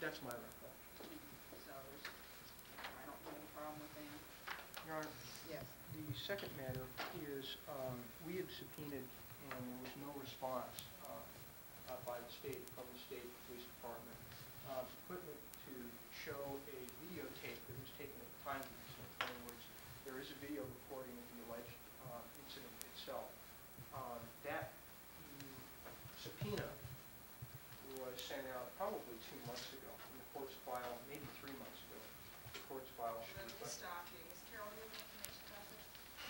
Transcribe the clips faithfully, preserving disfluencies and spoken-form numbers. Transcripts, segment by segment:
That's my recollection. So there's, I don't have any problem with that. Your Honor, Yes. the second matter is um, we had subpoenaed and there was no response uh, uh, by the state, from the state police department, uh, equipment to show a videotape that was taken at the time of the incident. In other words, there is a video recording of the alleged uh, incident itself. Um, that subpoena was sent out probably two months ago in the court's file, maybe three months ago. The court's file should Let me reflect. stop you. Miz Carroll, do you have information about this?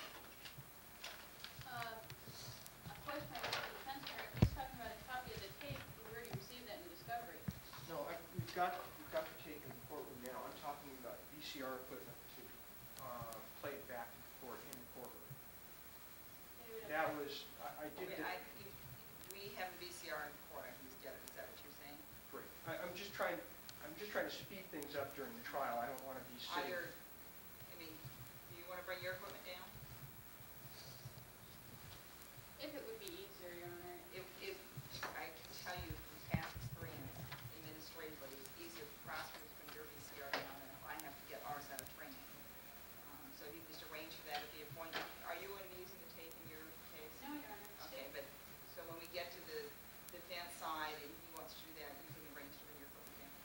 Uh, a question I have for the defense attorney. He's talking about a copy of the tape. We already received that in discovery. No, I, we've got we've got the tape in the courtroom now. I'm talking about V C R equipment to uh, play it back to the court in the courtroom. That was I, I did. Okay, the, I, you, we have a V C R in court. I can just get it. Is that what you're saying? Great. I, I'm just trying. I'm just trying to speed things up during the trial. I don't want to be sitting. Either, I mean, do you want to bring your equipment down? If it would be easier, Your Honor. If, if I can tell you from past experience, administratively, it's easier for prosecutors to bring your V C R down than if I have to get ours out of training. Um, so you can just arrange for that at the appointment. Are you going to be using the tape in your case? No, Your Honor. Okay, but so when we get to the defense side and he wants to do that, you can arrange to bring your equipment down.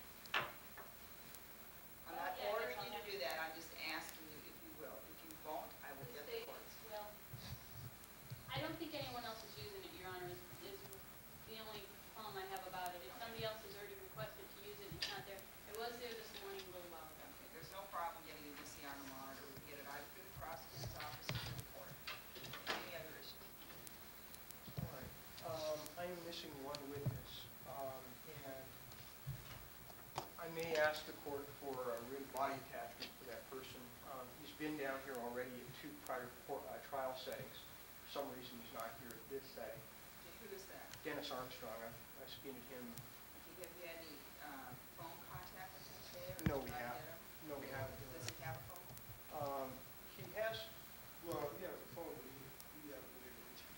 I'm Well, not yeah, ordering that's you all to I- do that. I'm just asking you if you will. If you won't, I will The get the state, courts. well, I don't think anyone else is using it, Your Honor, is, is the only problem I have about it. If somebody else has already requested to use it, it's not there. It was there this morning, a little while ago. Okay, there's no problem getting a V C R on the monitor. We can get it either through the prosecutor's office or through the court. Any other issues? All right. Um, I am missing one witness, um, and I may ask the court for a written body attachment for that person. Um, he's been down here already in two prior court, uh, trial settings. For some reason, he's not here at this setting. Okay, who is that? Dennis Armstrong. I, I subpoenaed him. Okay, have you had any uh, phone contact with him today? or No, we try to haven't. get him? No, we haven't. Does he have a phone? Um, he has. Well, he has a phone, but he, he hasn't been able to reach him.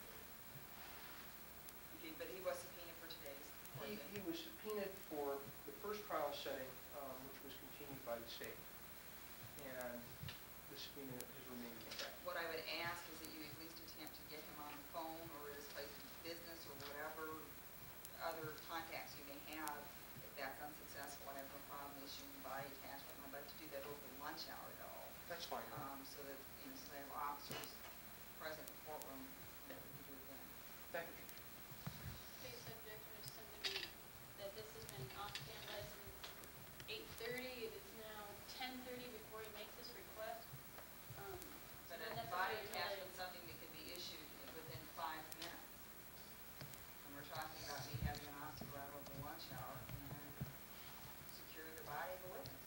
Okay, but he was subpoenaed for today's court He, date. he was subpoenaed for the first trial setting, um, which was continued by the state, and the subpoena has remained in effect. What I would ask is that you at least attempt to get him on the phone or at his place of business or whatever other contacts you may have. If that's unsuccessful, I have no problem issuing body attachment. I'd like to do that over the lunch hour though, That's fine. Your Honor. um, so that, you know, so they have officers present in the courtroom that we can do it then. Thank you. State's objection is simply that this has been off standby since eight thirty. It is now ten thirty before he makes this request. Um, so But then a that's body very attachment delayed. is something that can be issued within five minutes. And we're talking about me having an officer go out over the lunch hour and secure the body of the witness.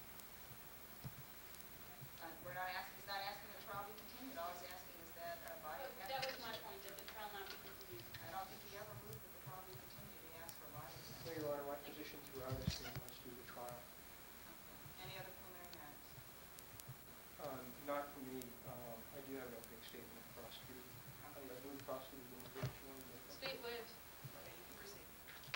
Uh, we're not asking, he's not asking the trial be continued. All he's asking is that a body That attachment. that was be my issued. point, that the trial not be continued. I don't think he ever moved that the trial be continued. He asked for a body No, attachment. Your Honor, my position throughout is that he wants to do the trial. Okay. Any other preliminary matters? Um, not for me. Um, I do have an opening statement of the prosecutor. I Okay. I believe the prosecutor will make what you want to make. State waived. Okay, you can proceed.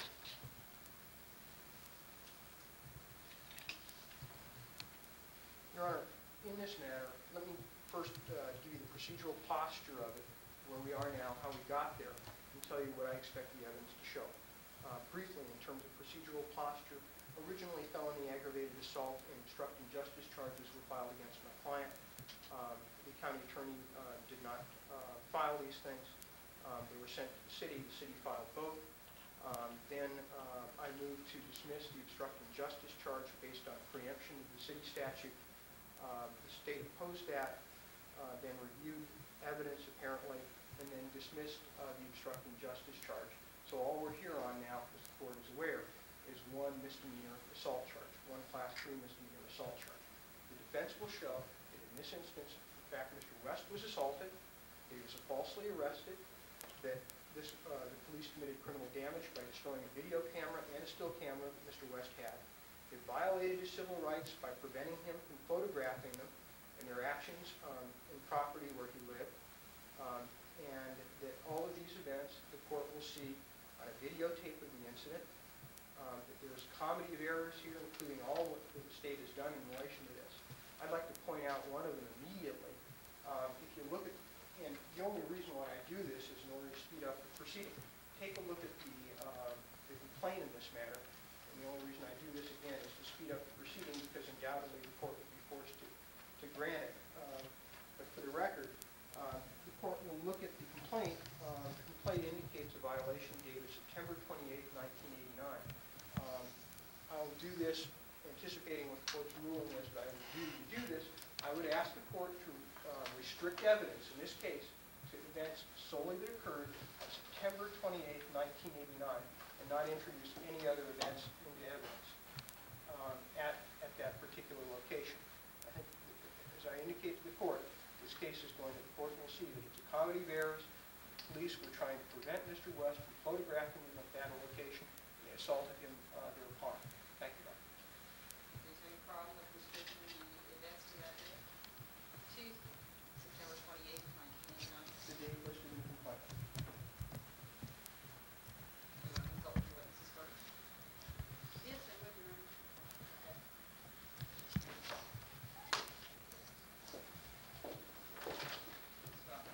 Your Honor, in this matter, let me first uh, give you the procedural posture of it, where we are now, how we got there, and tell you what I expect the evidence to show. Uh, briefly, in terms of procedural posture, originally felony aggravated assault and obstructing justice charges were filed against my client. Um, the county attorney uh, did not uh, file these things. Um, they were sent to the city. The city filed both. Um, then uh, I moved to dismiss the obstructing justice charge based on preemption of the city statute. Uh, the state opposed that, uh, then reviewed evidence apparently, and then dismissed uh, the obstructing justice charge. So all we're here on now, as the court is aware, is one misdemeanor assault charge, one class three misdemeanor assault charge. The defense will show that in this instance, in fact, Mister West was assaulted, he was falsely arrested, that this, uh, the police committed criminal damage by destroying a video camera and a still camera that Mister West had. They violated his civil rights by preventing him from photographing them and their actions um, in property where he lived. Um, and that all of these events, the court will see on a videotape of the incident, uh, um, that there's a comedy of errors here, including all what the state has done in relation to this. I'd like to point out one of them immediately. Um, If you look at, and the only reason why I do this is in order to speed up the proceeding. Take a look at the um, the complaint in this matter, and the only reason I do this again is to speed up the proceeding because undoubtedly the court would be forced to, to grant it. Um, But for the record, uh, the court will look at the complaint. Uh, The complaint indicates a violation dated September twenty-eighth, nineteen eighty-nine. Um, I'll do this anticipating what the court's ruling is, but I would do, to do this, I would ask the court to uh, restrict evidence, in this case, to events solely that occurred on September twenty-eighth, nineteen eighty-nine, and not introduce any other events into evidence um, at, at that particular location. I think, as I indicate to the court, this case is going to, the court will see that it's a comedy of errors. The police were trying to prevent Mister West from photographing him at that location. They assaulted him uh, thereupon. Thank you, Doctor Is there any problem with restricting the events to that day? Tuesday. September twenty-eighth, nineteen eighty-nine? The date listed in the complaint. Do you want to consult with your witnesses first? Yes, I would, Your Honor. Okay. Stop.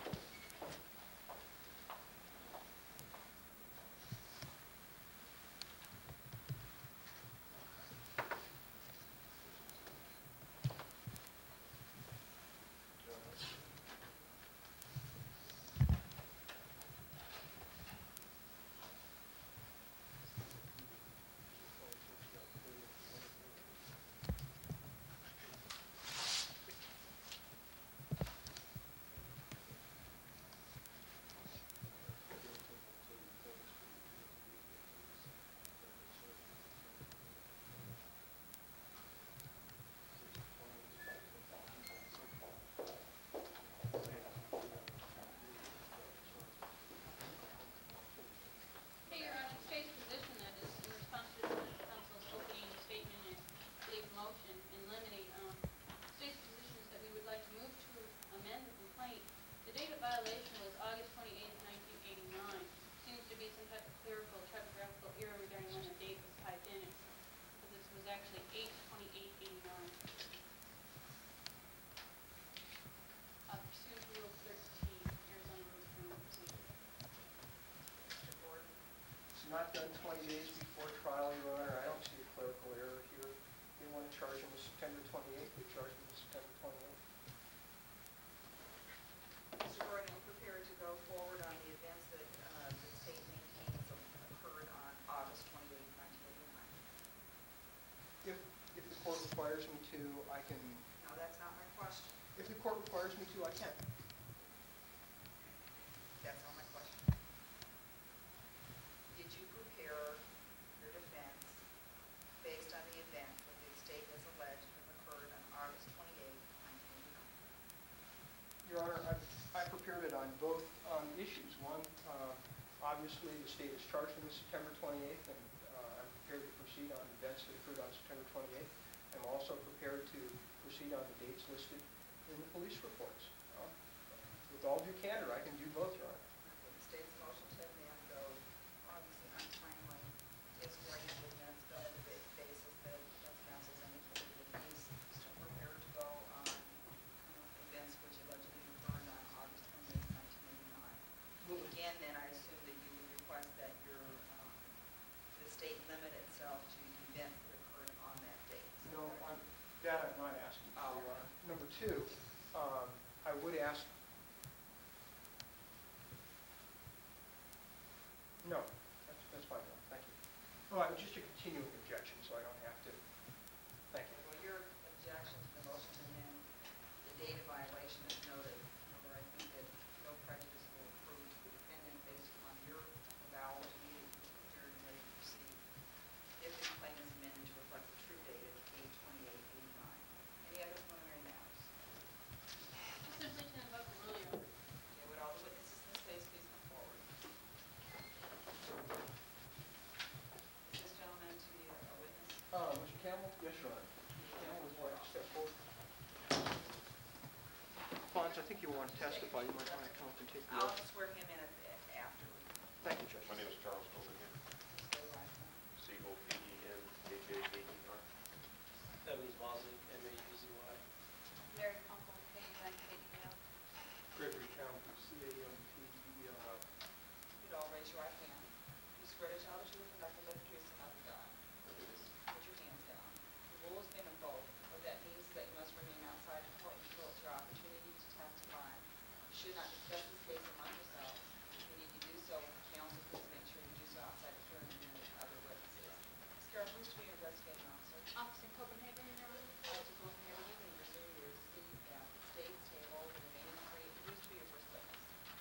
Hey, Your Honor, the state's position that is in response to the counsel's opening statement and leave motion in limine, um, state's position is that we would like to move to amend the complaint. The date of violation was August twenty-eighth, nineteen eighty-nine. Seems to be some type of clerical, typographical error regarding when the date was typed in. It's, but this was actually eight twenty-eight eighty-nine. Uh, pursuant to Rule thirteen, Arizona Rules of Criminal Procedure. Mister Gordon? It's not done twenty days before trial, Your Honor. I don't see a clerical error here. They want to charge him with September twenty-eighth, they charge him with September twenty-eighth. Mister Gordon, are you prepared to go forward on the events that uh, the state maintains occurred on August twenty-eighth, nineteen eighty-nine? If, if the court requires me to, I can, No, that's not my question. if the court requires me to, I can. That's not my question. Did you prepare your defense based on the event that the state has alleged occurred on August twenty-eighth, nineteen eighty-nine? Your Honor, I, I prepared it on both um, issues. One, uh, obviously, the state is charged him with September twenty-eighth, and uh, I'm prepared to proceed on events that occurred on September twenty-eighth. I'm also prepared to proceed on the dates listed in the police reports. Uh, With all due candor, I can do both, Your Honor. The state's motion to amend, though, obviously untimely, is granted, and that's done on the ba- basis that defense counsel's indicated that he's still prepared to go on uh, events which allegedly occurred on August twenty-eighth, nineteen eighty-nine. Well, Again, then, I assume that you would request that your, um, the state limit itself to events that occurred on that date. Is that No, correct? I'm, that I'm not asking for, Your Honor. Number two, um, I would ask, no, that's, that's fine, Your Honor. Thank you. Oh, I- just a continuing objection, so I don't have to, thank you. Well, your objection to the motion to amend the date of violation is noted. However, I think that no prejudice will accrue to the defendant based upon your avowal to me that you were prepared and ready to proceed if the complaint is amended to reflect the true date of eight twenty-eight eighty-nine. Any other preliminary matters? Simply to invoke the rule, Your Honor. Okay, would all the witnesses in this case please come forward? Is this gentleman to be a a witness? Uh, Mister Campbell? Yes, Your Honor. Mister Campbell, would you like to step forward? Fonz, I think you want to testify. You might want to come up and take the I'll oath. swear him in at- after. Thank you, Judge. My name is Charles Copeland, Please state your last name. C O P E Evans Bosley, M A U Z Y. Mary Kunkel, K U N K E L. Gregory County, C A M P E L L. You'd all raise your right hand. You swear to tell the truth and nothing but the truth, so help you God. Just put your hands down. The rule has been invoked. What that means is that you must remain outside the court until it's your opportunity to testify. You should not discuss this case among yourselves. If you need to do so with counsel, please make sure you do so outside the hearing room with other witnesses. Miz Carroll, who's to be your investigating officer? Officer Copenhagen, Your Honor. Officer Copenhagen, you can resume your seat at the state's table. The remaining three, who's to be your first witness?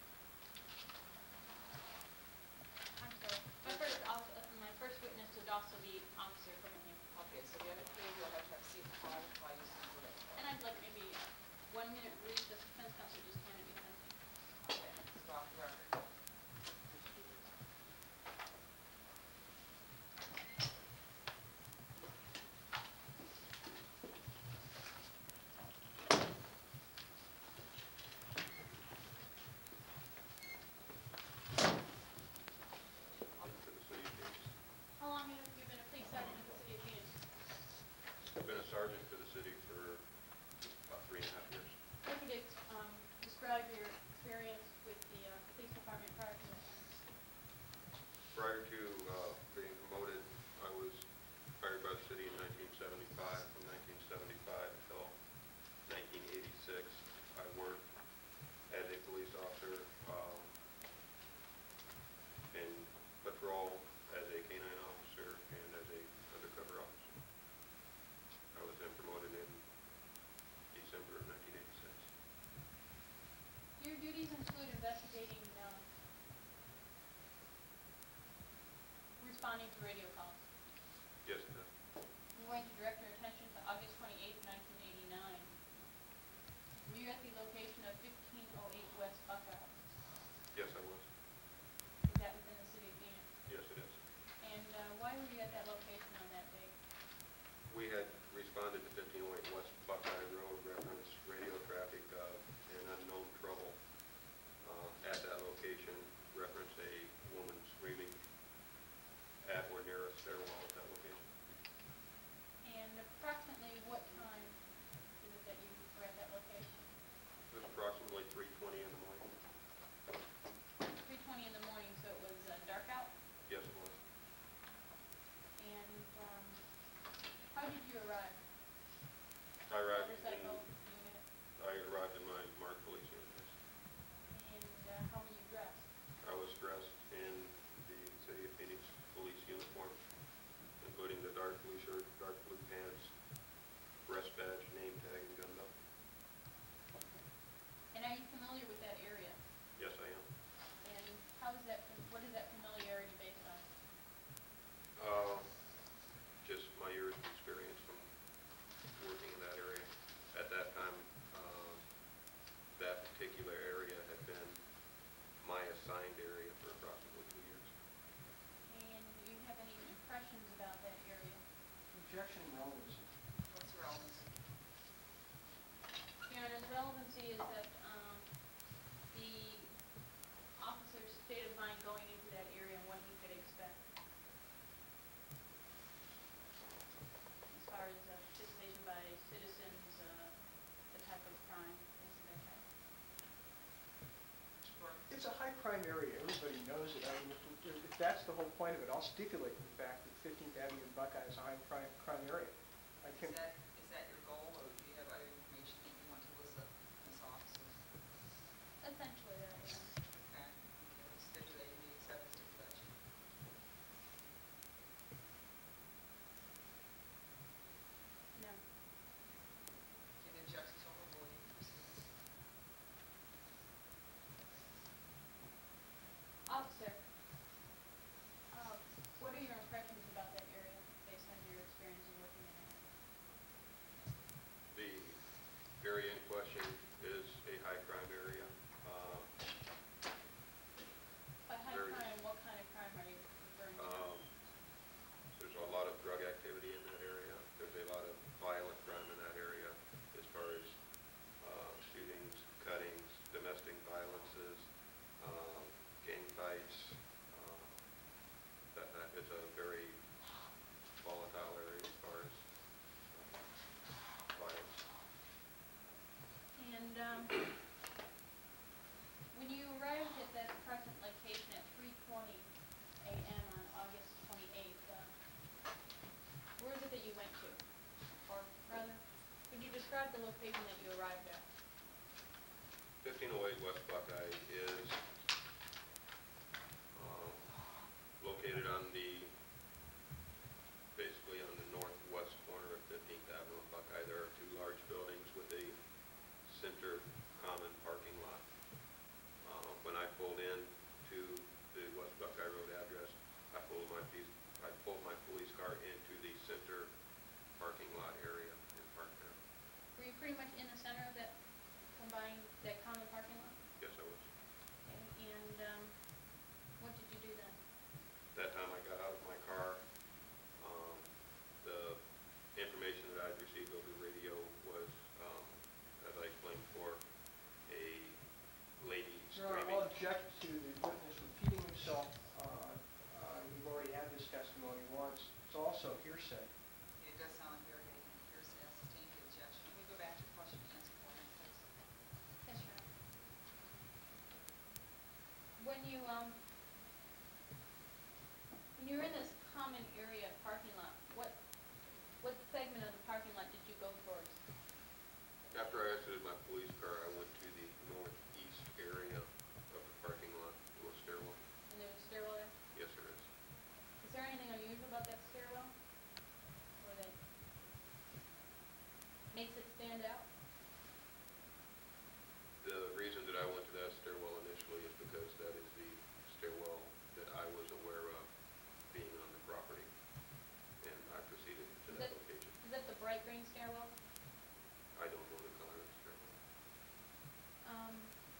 I'm sorry. My first, al- uh, my first witness would also be Officer Copenhagen. Okay, so the other three, you'll have to have a seat while while you see the witness. And I'd like maybe uh, one minute recess, defense counsel just handed me something. Okay, stop the record. To the city of Phoenix. How long have you been a police sergeant in the city of Phoenix? I've been a sergeant for the city for about three and a half years. If you could um, describe your experience with the uh, police department prior to that. Prior to uh, being promoted, I was hired by the city in nineteen seventy-five. From nineteen seventy-five until nineteen eighty-six, I worked as a police officer um, in patrol, as a canine officer, and as a undercover officer. I was then promoted in December of nineteen eighty-six. Your duties include investigating, um, responding to radio calls. Yes, it does. I'm going to direct your attention to August twenty-eighth, nineteen eighty-nine. Were you at the location of fifteen oh eight West Buckeye? Yes, I was. Is that within the city of Phoenix? Yes, it is. And uh, why were you at that location on that day? We had responded to fifteen oh eight West Buckeye Road, reference radio traffic of an unknown trouble. Uh, At that location, reference a woman screaming at or near a stairwell at that location. And approximately what time is it that you were at that location? It was approximately three twenty in the morning. three twenty in the morning, so it was uh, dark out? Yes, it was. And um, how did you arrive? I arrived in, Motorcycle unit? I arrived in my marked police unit. And uh, how were you dressed? I was dressed in the City of Phoenix police uniform, including the dark blue shirt, dark blue pants, breast badge, name tag, and gun belt. And are you familiar with that area? Yes, I am. And how is that, what is that familiarity based on? Uh, Just my years of experience from working in that area. At that time, uh, that particular area had been my assigned area for approximately two years. And do you have any impressions about that area? Objection and relevancy. What's the relevancy? Your Honor, the relevancy is that um, the officer's state of mind going into that area and what he could expect. As far as uh, participation by citizens, uh, the type of crime, things of that type. Mister Burns? It's a high-crime area, everybody knows it. I mean, if, if that's the whole point of it, I'll stipulate the fact that fifteenth Avenue and Buckeye is a high-crime, crime area. I Is can, that, is that your goal, or do you have other information that you want to elicit from this officers? Essentially, that, yeah. Okay, okay, let's stipulate, we accept the stipulation. No. Any objections to overrule, you can proceed. Officer, uh, what are your impressions about that area based on your experience in working in it? describe the location that you arrived at. fifteen oh eight West Buckeye is uh, located on the, basically on the northwest corner of fifteenth Avenue and Buckeye. There are two large buildings with a center common parking lot. Uh, When I pulled in to the West Buckeye Road address, I pulled my, piece- I pulled my police car into the center parking lot area and parked there. Were you pretty much in the center of that combined, that common parking lot? Yes, I was. Okay, and, um, what did you do then? That time I got out of my car. Um, The information that I'd received over the radio was, um, as I explained before, a lady Your Honor, screaming. I'll object to the witness repeating himself. Uh, uh, We've already had this testimony once. It's also hearsay. It does sound like you're getting hearsay, I sustain the objection. Can we go back to question and answer four and six? Yes, Your Honor. When you, um, when you were in this common area parking lot, what, what segment of the parking lot did you go towards? After I exited my police car, I went to the northeast area of the parking lot, to a stairwell. And there's a stairwell there? Yes, there is. Is there anything unusual about that stairwell? Or that makes it stand out? The reason that I went to that stairwell initially is because that is the stairwell that I was aware of being on the property, and I proceeded to Is that that- location. Is that the bright green stairwell? I don't know the color of the stairwell. Um,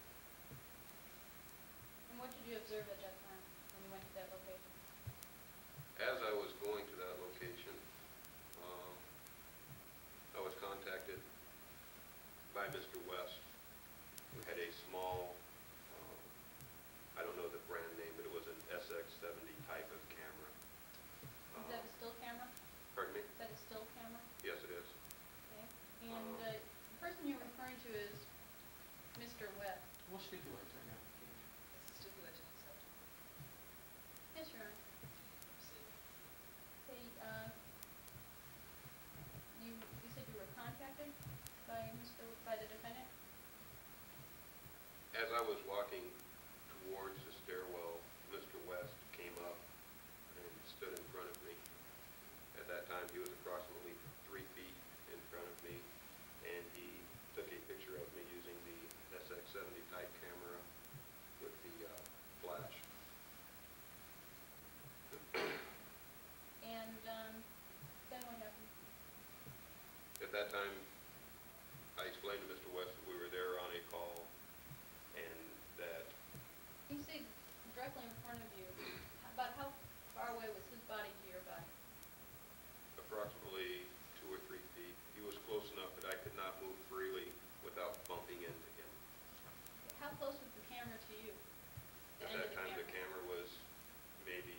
and what did you observe at that time when you went to that location? As I was going to that location, um, I was contacted by Mister West, who had a small, um, I don't know the brand name, but it was an S X seventy type of camera. Is that Um, a still camera? Pardon me? Is that a still camera? Yes, it is. Okay. And, uh, the person you're referring to is Mister Webb. We'll stipulate to an application. Is the stipulation accepted? Yes, Your Honor. Proceed. Say, uh, you, you said you were contacted by Mister, by the defendant? As I was walking towards the stairwell, Mister West came up and stood in front of me. At that time, he was approximately three feet in front of me, and he took a picture of me using the S X seventy type camera with the uh, flash. And, um, then what happened? At that time, I explained to Mister West that we were there on a call, and that You say directly in front of you, about how far away was his body to your body? approximately two or three feet, he was close enough that I could not move freely without bumping into him. How close was the camera to you? The At end of that the time, the camera? camera was maybe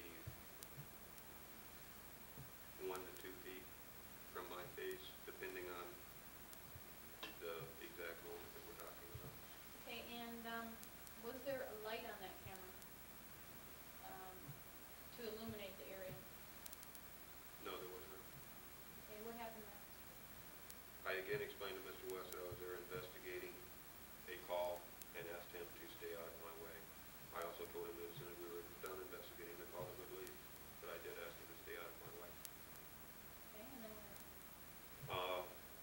one to two feet from my face, depending on the exact moment that we're talking about. Okay, and, um, was there a light on that camera, um, to illuminate the area? No, there was not. Okay, what happened next? I again explained to Mister West that I was there investigating a call and asked him to stay out of my way. I also told him that as soon as we were done investigating the call, that we'd leave, but I did ask him to stay out of my way. Okay, and then what happened? Uh,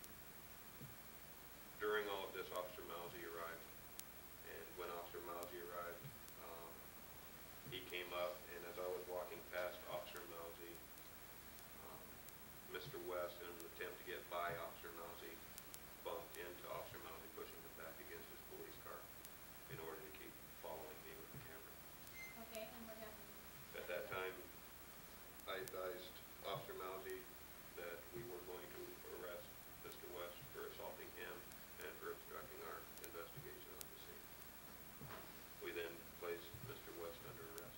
During all of this, Officer Mousy arrived, and when Officer Mousy arrived, um, he came up, and as I was walking past Officer Mousy, um, Mister West, in an attempt to get by Officer Mousy, bumped into Officer Mousy, pushing him back against his police car in order to keep following me with the camera. Okay, and what happened? At that time, I advised Officer Mousy that we were going to arrest Mister West for assaulting him and for obstructing our investigation on the scene. We then placed Mister West under arrest.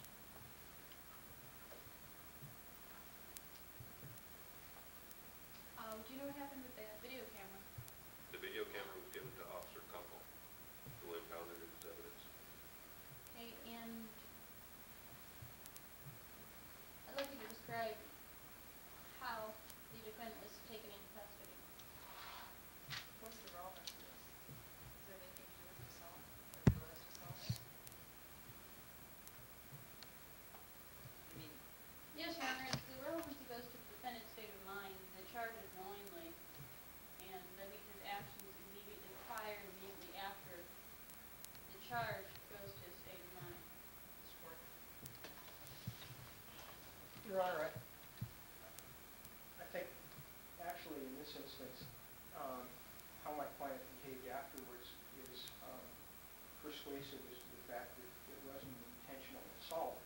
Um, do you know what happened with that Yes, Your Honor, it's the relevancy goes to the defendant's state of mind, the charge is knowingly, and I think his actions immediately prior and immediately after the charge goes to his state of mind. Mister Court. Your Honor, I, I think actually in this instance, um, how my client behaved afterwards is um, persuasive as to the fact that it wasn't an intentional assault.